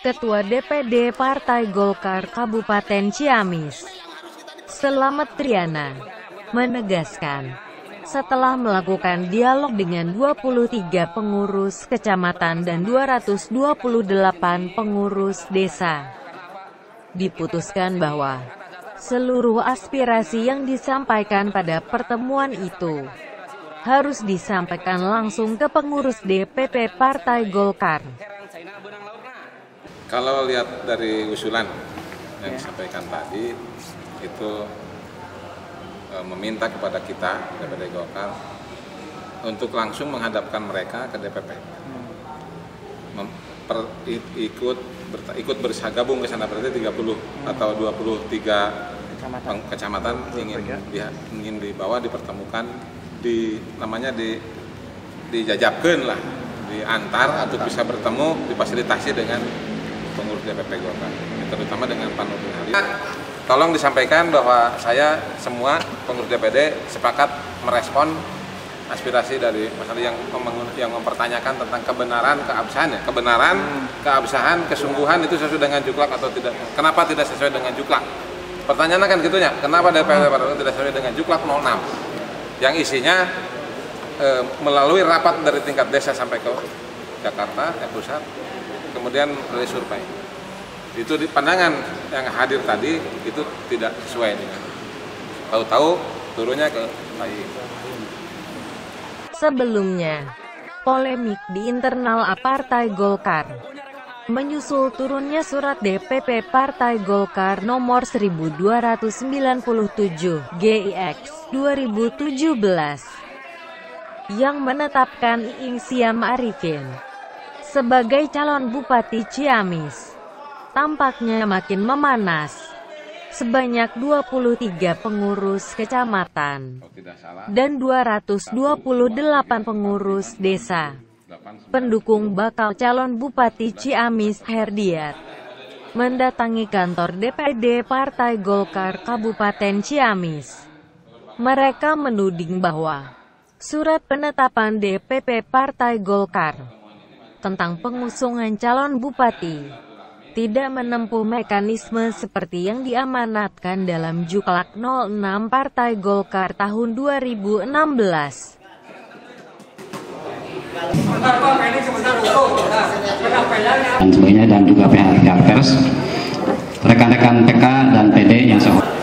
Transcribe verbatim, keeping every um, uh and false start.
Ketua D P D Partai Golkar Kabupaten Ciamis, Selamat Triana, menegaskan, setelah melakukan dialog dengan dua puluh tiga pengurus kecamatan dan dua ratus dua puluh delapan pengurus desa, diputuskan bahwa seluruh aspirasi yang disampaikan pada pertemuan itu harus disampaikan langsung ke pengurus D P P Partai Golkar. Kalau lihat dari usulan yang disampaikan tadi, itu e, meminta kepada kita D P D Golkar untuk langsung menghadapkan mereka ke D P P, Mem, per, ikut ber, ikut bergabung ke sana, berarti tiga puluh atau dua puluh tiga kecamatan, kecamatan ingin di, ingin dibawa dipertemukan di namanya di dijajabkan lah, diantar untuk bisa bertemu, difasilitasi dengan pengurus D P P Golkar, terutama dengan Pak Nurdin Halid. Tolong disampaikan bahwa saya semua pengurus D P D sepakat merespon aspirasi dari masalah yang yang mempertanyakan tentang kebenaran keabsahan, ya. kebenaran keabsahan kesungguhan itu sesuai dengan juklak atau tidak. Kenapa tidak sesuai dengan juklak? Pertanyaannya kan gitunya. Kenapa D P D tidak sesuai dengan juklak nol enam yang isinya e, melalui rapat dari tingkat desa sampai ke Jakarta, ya, pusat, kemudian dari survei. Itu di pandangan yang hadir tadi itu tidak sesuai dengan tahu-tahu turunnya ke P A I. Sebelumnya, polemik di internal Partai Golkar menyusul turunnya surat D P P Partai Golkar nomor seribu dua ratus sembilan puluh tujuh G I X dua ribu tujuh belas yang menetapkan Iing Siam Arifin sebagai calon Bupati Ciamis tampaknya makin memanas. Sebanyak dua puluh tiga pengurus kecamatan dan dua ratus dua puluh delapan pengurus desa pendukung bakal calon Bupati Ciamis Herdiat mendatangi kantor D P D Partai Golkar Kabupaten Ciamis. Mereka menuding bahwa surat penetapan D P P Partai Golkar tentang pengusungan calon bupati tidak menempuh mekanisme seperti yang diamanatkan dalam Juklak nol enam Partai Golkar tahun dua ribu enam belas. Dan sebagainya, dan juga pihak pers, rekan-rekan P K dan P D yang saya